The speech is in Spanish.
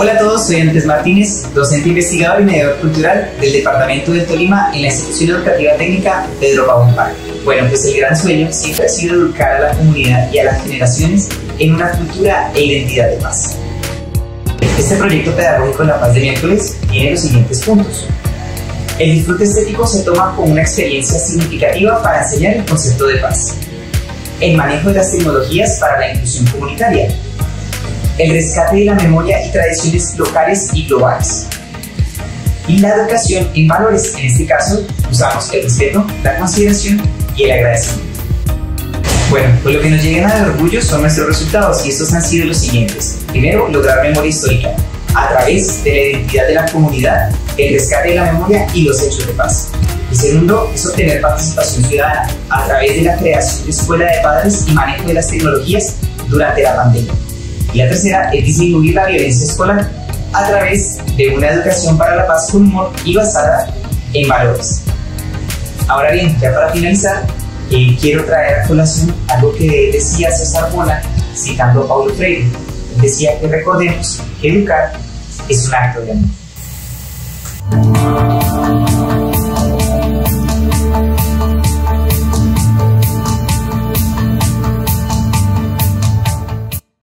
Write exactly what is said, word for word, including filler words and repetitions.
Hola a todos, soy Andrés Martínez, docente investigador y mediador cultural del Departamento del Tolima en la Institución Educativa Técnica Pedro Pabón Parque. Bueno, pues el gran sueño siempre ha sido educar a la comunidad y a las generaciones en una cultura e identidad de paz. Este proyecto pedagógico La Paz de Miércoles tiene los siguientes puntos. El disfrute estético se toma como una experiencia significativa para enseñar el concepto de paz. El manejo de las tecnologías para la inclusión comunitaria. El rescate de la memoria y tradiciones locales y globales. Y la educación en valores, en este caso usamos el respeto, la consideración y el agradecimiento. Bueno, pues lo que nos llena de orgullo son nuestros resultados y estos han sido los siguientes. Primero, lograr memoria histórica a través de la identidad de la comunidad, el rescate de la memoria y los hechos de paz. Y segundo, es obtener participación ciudadana a través de la creación de escuela de padres y manejo de las tecnologías durante la pandemia. Y la tercera es disminuir la violencia escolar a través de una educación para la paz con humor y basada en valores. Ahora bien, ya para finalizar, eh, quiero traer a colación algo que decía César Bona, citando a Paulo Freire. Decía que recordemos que educar es un acto de amor.